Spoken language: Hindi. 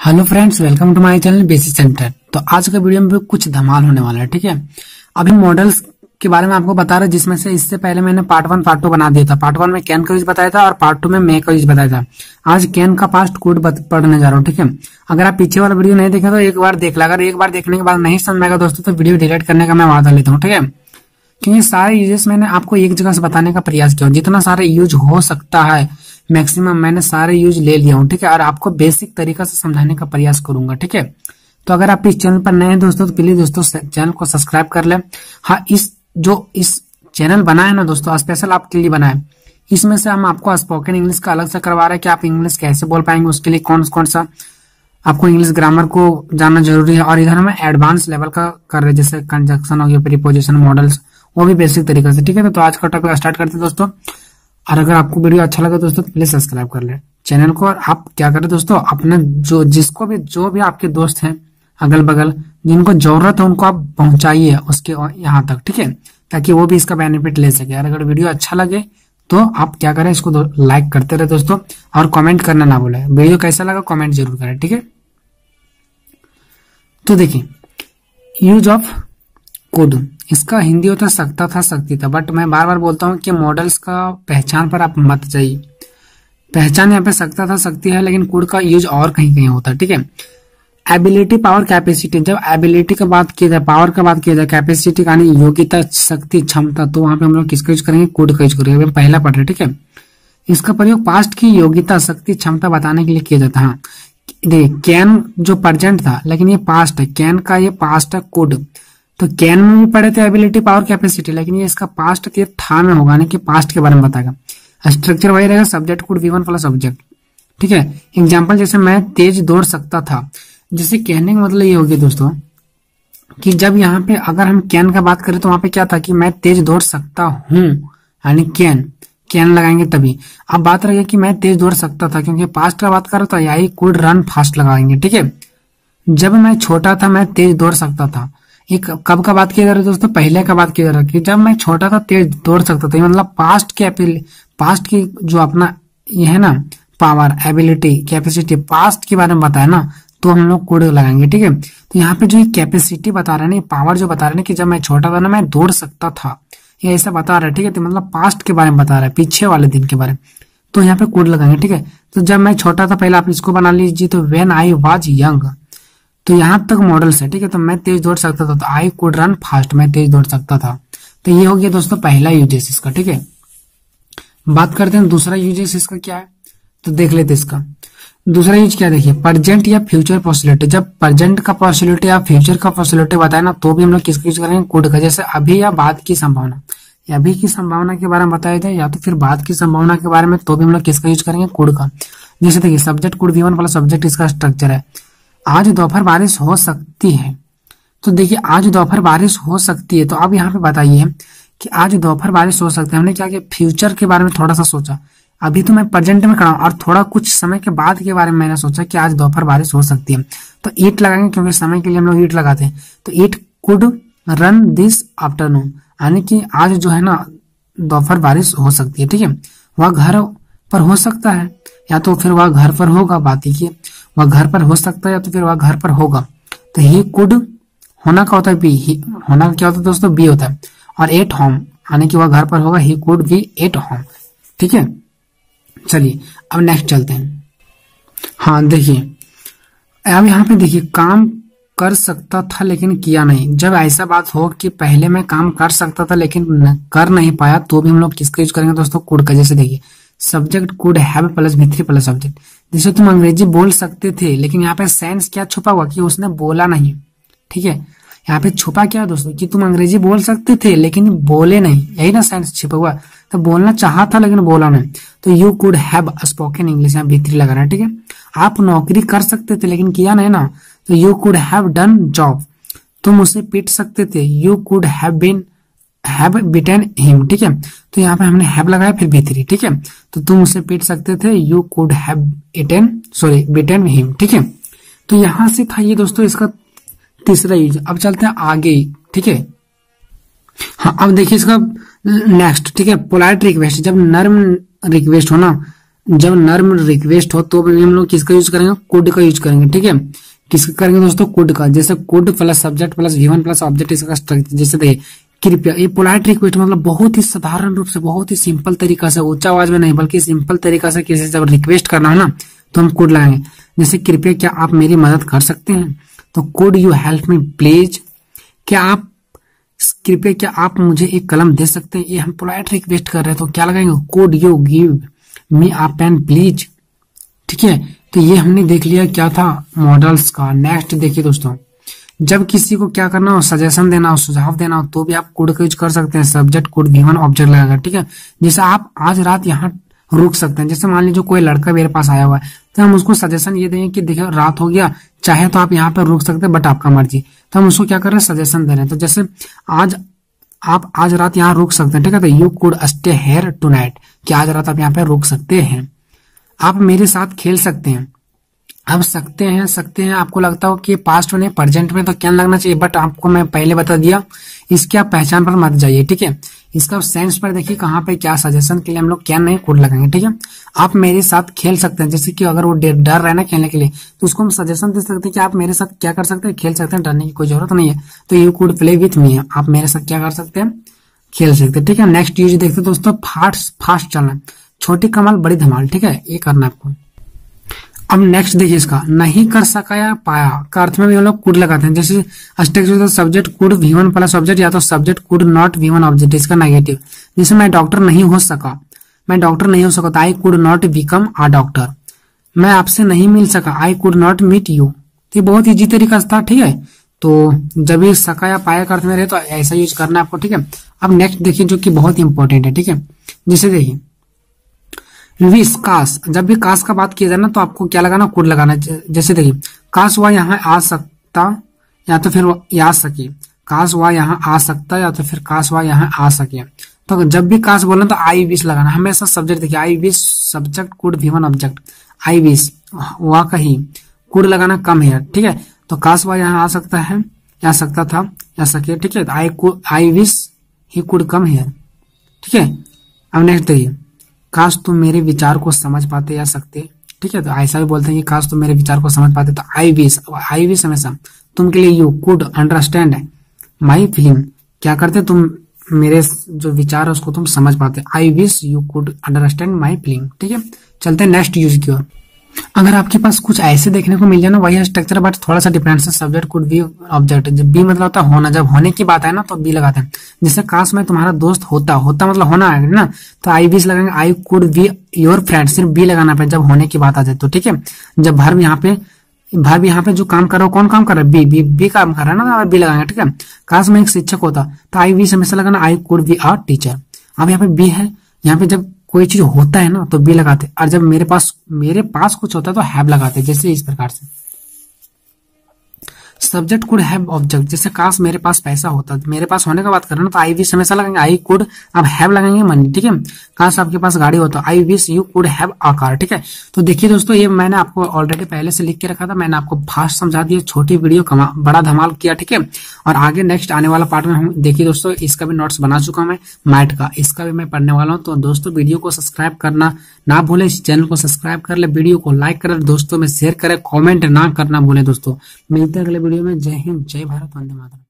Hello friends, welcome to my channel basic centre. तो आज का वीडियो में भी कुछ धमाल होने वाला है। ठीक है, अभी मॉडल्स के बारे में आपको बता रहा, जिसमें से इससे पहले मैंने पार्ट 1 पार्ट 2 बना दिया था। पार्ट 1 में कैन का यूज बताया था और पार्ट 2 में मे का यूज बताया था। आज कैन का पास्ट कोड पढ़ने जा रहा हूँ। ठीक है, अगर आप पीछे वाला वीडियो नहीं देखे तो एक बार देख ला। अगर एक बार देखने के बाद नहीं समझ में आएगा दोस्तों तो वीडियो डिलीट करने का मैं वादा लेता हूँ। ठीक है, क्योंकि सारे यूजेस मैंने आपको एक जगह से बताने का प्रयास किया, जितना सारे यूज हो सकता है मैक्सिमम मैंने सारे यूज ले लिया हूँ। ठीक है, और आपको बेसिक तरीका से समझाने का प्रयास करूंगा। ठीक है, तो अगर आप इस चैनल पर नए हैं दोस्तों तो प्लीज दोस्तों चैनल को सब्सक्राइब कर लें। हाँ, इस चैनल बना है ना दोस्तों, स्पेशल आपके लिए बना है। इसमें से हम आपको स्पोकन इंग्लिश का अलग से करवा रहे हैं कि आप इंग्लिश कैसे बोल पाएंगे, उसके लिए कौन कौन सा आपको इंग्लिश ग्रामर को जानना जरूरी है। और इधर हम एडवांस लेवल का कर रहे हैं, जैसे कंजक्शन हो गया, प्रीपोजिशन, मॉडल्स, वो भी बेसिक तरीके से। ठीक है, तो आज का टॉपिक स्टार्ट करते हैं दोस्तों। और अगर आपको वीडियो अच्छा लगे दोस्तों तो प्लीज सब्सक्राइब कर ले चैनल को। और आप क्या करें दोस्तों, अपने जो भी आपके दोस्त हैं अगल बगल जिनको जरूरत है उनको आप पहुंचाइए उसके यहाँ तक। ठीक है, ताकि वो भी इसका बेनिफिट ले सके। और अगर वीडियो अच्छा लगे तो आप क्या करें, इसको लाइक करते रहे दोस्तों, और कमेंट करना ना भूलें। वीडियो कैसा लगा कमेंट जरूर करें। ठीक है, तो देखिए यूज ऑफ कुड, इसका हिंदी होता सकता था, सकती था। बट मैं बार बार बोलता हूँ कि मॉडल्स का पहचान पर आप मत जाइए। पहचान यहाँ पे सकता था, सकती है, लेकिन कुड का यूज और कहीं कहीं होता है। ठीक है, एबिलिटी, पावर, कैपेसिटी। जब एबिलिटी का बात किया जाए, पावर का बात किया जाए, कैपेसिटी का यानी योग्यता, शक्ति, क्षमता, तो वहां पे हम लोग किसका यूज करेंगे, कुड का यूज करेंगे। हम पहला पढ़ रहे। ठीक है, इसका प्रयोग पास्ट की योग्यता, शक्ति, क्षमता बताने के लिए किया जाता है। हाँ, देखिए कैन जो प्रेजेंट था, लेकिन ये पास्ट है। कैन का ये पास्ट है, कुड तो कैन में भी पढ़े थे एबिलिटी, पावर, कैपेसिटी, लेकिन ये इसका पास्ट के था में होगा, नहीं कि पास्ट के बारे में बताएगा। स्ट्रक्चर वही रहेगा, subject could V1 plus object. ठीक है, एग्जांपल जैसे मैं तेज दौड़ सकता था। जैसे कहने का मतलब ये हो गया दोस्तों कि जब यहाँ पे अगर हम कैन का बात करें तो वहां पे क्या था कि मैं तेज दौड़ सकता हूँ, यानी कैन लगाएंगे तभी। अब बात रही कि मैं तेज दौड़ सकता था, क्योंकि पास्ट का बात कर रहा था, यही कुड रन फास्ट लगाएंगे। ठीक है, जब मैं छोटा था मैं तेज दौड़ सकता था। एक कब का बात किया जा रहा है दोस्तों, पहले का बात किया जा रहा है कि जब मैं छोटा था तेज दौड़ सकता था। मतलब पास्ट की जो अपना ये है ना, पावर, एबिलिटी, कैपेसिटी, पास्ट के बारे में बताया ना, तो हम लोग कोड लगाएंगे। ठीक है, तो यहाँ पे जो कैपेसिटी बता रहे हैं, पावर जो बता रहे हैं कि जब मैं छोटा था ना मैं दौड़ सकता था, ये ऐसा बता रहा है। ठीक है, तो मतलब पास्ट के बारे में बता रहा है, पीछे वाले दिन के बारे में, तो यहाँ पे कोड लगाएंगे। ठीक है, तो जब मैं छोटा था, पहले आप इसको बना लीजिए, तो व्हेन आई वाज यंग, तो यहां तक मॉडल्स है। ठीक है, तो मैं तेज दौड़ सकता था, तो आई कुड रन फास्ट, मैं तेज दौड़ सकता था। तो ये हो गया दोस्तों पहला यूजेस इसका। ठीक है, बात करते हैं दूसरा यूजेस इसका क्या है, तो देख लेते इसका दूसरा यूज क्या। देखिए प्रेजेंट या फ्यूचर पॉसिबिलिटी। जब प्रेजेंट का पॉसिबिलिटी या फ्यूचर का पॉसिबिलिटी बताए ना, तो भी हम लोग किसका यूज करेंगे, कुड का। जैसे अभी या बाद की संभावना, या अभी की संभावना के बारे में बताया जाए, या तो फिर बाद की संभावना के बारे में, तो भी हम लोग किसका यूज करेंगे, कुड का। जैसे देखिए subject could V1 plus subject, इसका स्ट्रक्चर है आज दोपहर बारिश हो सकती है। तो देखिए आज दोपहर बारिश हो सकती है, तो अब यहाँ पे बताइए कि आज दोपहर बारिश हो सकती है। हमने क्या किया, फ्यूचर के बारे में थोड़ा सा सोचा। अभी तो मैं प्रेजेंट में खड़ा हूं, और थोड़ा कुछ समय के बाद के बारे में मैंने सोचा कि आज दोपहर बारिश हो सकती है, तो ईट लगाएंगे, क्योंकि समय के लिए हम लोग ईट लगाते हैं। तो it could rain this afternoon, यानी कि आज जो है ना दोपहर बारिश हो सकती है। ठीक है, वह घर पर हो सकता है, या तो फिर वह घर पर होगा, बात ही वह घर पर हो सकता है, या तो फिर वह घर पर होगा। तो ही कुड होना का होता है बी, होना का क्या होता है दोस्तों, बी होता है। और एट होम, यानी कि वह घर पर होगा, he could be at home. ठीक है, चलिए अब नेक्स्ट चलते हैं। हाँ देखिए अब यहाँ पे देखिए काम कर सकता था लेकिन किया नहीं। जब ऐसा बात हो कि पहले मैं काम कर सकता था लेकिन कर नहीं पाया, तो भी हम लोग किसका यूज करेंगे दोस्तों, कुड का। जैसे देखिए subject could have plus V3 plus subject. जैसे तुम अंग्रेजी बोल सकते थे, लेकिन यहाँ पे सेंस क्या छुपा हुआ कि उसने बोला नहीं। ठीक है, यहाँ पे छुपा क्या दोस्तों कि तुम अंग्रेजी बोल सकते थे लेकिन बोले नहीं, यही ना सेंस छिपा हुआ। तो बोलना चाहा था लेकिन बोला नहीं, तो you could have spoken English, यहाँ V3 लगाना है। ठीक है, आप नौकरी कर सकते थे लेकिन किया नहीं ना, तो you could have done job. तुम उसे पीट सकते थे, you could have beaten him. ठीक है, तो यहाँ पे हमने हैव लगाया फिर V3। ठीक है, तो तुम उसे पीट सकते थे, you could have beaten him. ठीक है, तो यहां से था ये दोस्तों इसका तीसरा यूज। अब चलते हैं आगे। ठीक है, हाँ अब देखिए इसका नेक्स्ट। ठीक है, पोलाइट रिक्वेस्ट। जब नर्म रिक्वेस्ट हो ना, जब नर्म रिक्वेस्ट हो तो भी हम लोग किसका यूज करेंगे, कुड का यूज करेंगे। ठीक है, किसका करेंगे दोस्तों, कुड का। जैसे could plus subject plus V1 plus object, इसका स्ट्रक्चर जैसे देखिए कृपया। ये पोलाइट रिक्वेस्ट मतलब बहुत ही साधारण रूप से, बहुत ही सिंपल तरीका से, ऊंचा आवाज में नहीं बल्कि सिंपल तरीका से किसी से जब रिक्वेस्ट करना हो ना तो हम कुड लगाएंगे। जैसे कृपया क्या आप मेरी मदद कर सकते हैं, तो could you help me please. क्या आप कृपया क्या आप मुझे एक कलम दे सकते हैं, ये हम पोलाइट रिक्वेस्ट कर रहे हैं तो क्या लगाएंगे, could you give me a pen please. ठीक है, तो ये हमने देख लिया क्या था, मॉडल्स का। नेक्स्ट देखिए दोस्तों, जब किसी को क्या करना हो, सजेशन देना हो, सुझाव देना हो, तो भी आप कुड का यूज कर सकते हैं। सब्जेक्ट कुड V1 ऑब्जेक्ट लगाकर। ठीक है, जैसे आप आज रात यहाँ रुक सकते हैं। जैसे मान लीजिए कोई लड़का मेरे पास आया हुआ है तो हम उसको सजेशन ये देंगे कि देखिए रात हो गया, चाहे तो आप यहाँ पर रुक सकते हैं बट आपका मर्जी। तो हम उसको क्या कर रहे हैं, सजेशन दे रहे हैं। तो जैसे आप आज रात यहाँ रुक सकते हैं। ठीक है, तो you could stay here tonight, कि आज रात आप यहाँ पे रुक सकते हैं। आप मेरे साथ खेल सकते हैं। अब सकते हैं आपको लगता हो कि पास्ट में नहीं प्रेजेंट में, तो क्या लगना चाहिए, बट आपको मैं पहले बता दिया, इसकी आप पहचान पर मत जाइए। ठीक है, इसका सेंस पर देखिए कहाँ पे क्या सजेशन के लिए हम लोग क्या नहीं कुड लगाएंगे। ठीक है, आप मेरे साथ खेल सकते हैं। जैसे कि अगर वो डर रहा है ना खेलने के लिए, तो उसको हम सजेशन दे सकते हैं कि आप मेरे साथ क्या कर सकते हैं, खेल सकते हैं, डरने की कोई जरूरत नहीं है। तो you could play with me, आप मेरे साथ क्या कर सकते हैं, खेल सकते हैं। ठीक है, नेक्स्ट यूज देखते हैं दोस्तों, फास्ट चलना, छोटी कमाल बड़ी धमाल। ठीक है, ये करना आपको। अब नेक्स्ट देखिए, इसका नहीं कर सका या पाया का अर्थ में भी हम लोग कुड लगाते हैं। जैसे structure subject could V1 plus object, या तो subject could not V1 object, इसका नेगेटिव। जैसे मैं डॉक्टर नहीं हो सका, तो I could not become a doctor. मैं आपसे नहीं मिल सका, I could not meet you. तो ये बहुत इजी तरीका था। ठीक है, तो जब ये सका या पाया का अर्थ में रहे तो ऐसा यूज करना है आपको। ठीक है, अब नेक्स्ट देखिए जो कि बहुत इंपॉर्टेंट है। ठीक है, जैसे देखिए विश, काश, जब भी काश का बात किया जाए ना तो आपको क्या लगाना, कुड लगाना। जैसे देखिए काश वह यहाँ आ सकता या तो फिर आ सके, काश वह यहाँ आ सकता या तो फिर काश वह यहाँ आ सके। तो जब भी काश बोलना तो आई विश लगाना। हमेशा सब्जेक्ट देखिए, I wish subject could V1 object, I wish वह कही, कुड लगाना कम है। ठीक है, तो काश वह यहाँ आ सकता है, या सकता था, या सके। ठीक है, I wish he could come here. ठीक है, अब नेक्स्ट देखिए, काश तुम मेरे विचार को समझ पाते या सकते। ठीक है, तो ऐसा भी बोलते हैं कि काश तुम मेरे विचार को समझ पाते। तो आई विश हमेशा तुम के लिए, you could understand my feeling, क्या करते तुम मेरे जो विचार है उसको तुम समझ पाते। I wish you could understand my feeling. ठीक है, चलते हैं नेक्स्ट यूज की ओर। अगर आपके पास कुछ ऐसे देखने को मिल जाए ना, वही स्ट्रक्चर बट थोड़ा सा डिफरेंस है। सब्जेक्ट कुड बी ऑब्जेक्ट, जब बी मतलब होता है होना, जब होने की बात है ना तो बी लगाते हैं। जैसे काश मैं तुम्हारा दोस्त होता मतलब होना है ना, तो आई विश लगाएंगे, I could be your friend, सिर्फ बी लगाना पे जब होने की बात आ जाए तो। ठीक है, जब वर्ब यहाँ पे जो काम कर रहा है, कौन काम कर रहा है, बी काम कर रहा है ना, बी लगाएंगे। ठीक है, काश मैं एक शिक्षक होता तो आई विश हमेशा लगाना, I could be a teacher. अब यहाँ पे बी है, यहाँ पे जब कोई चीज होता है ना तो बी लगाते, और जब मेरे पास कुछ होता है तो हैव लगाते। जैसे इस प्रकार से सब्जेक्ट कुड हैव ऑब्जेक्ट, जैसे काश मेरे पास पैसा होता, मेरे पास होने का बात कर रहे हैं ना तो आई विश हमेशा लगाएंगे, आई कुड, अब हैव लगाएंगे मनी। ठीक है, काश आपके पास गाड़ी होता, I wish you could have a car. ठीक है, तो देखिए दोस्तों, ये मैंने आपको ऑलरेडी पहले से लिख के रखा था, मैंने आपको फास्ट समझा दिया, छोटी वीडियो बड़ा धमाल किया। ठीक है, और आगे नेक्स्ट आने वाला पार्ट में हम देखिए दोस्तों, इसका भी नोट्स बना चुका हूं मैं, मैथ का, इसका भी मैं पढ़ने वाला हूँ। तो दोस्तों वीडियो को सब्सक्राइब करना ना भूले, इस चैनल को सब्सक्राइब कर ले, वीडियो को लाइक करें, दोस्तों में शेयर करें, कमेंट ना करना भूले। दोस्तों मिलते हैं अगले वीडियो में। जय हिंद, जय भारत, वंदे मातरम।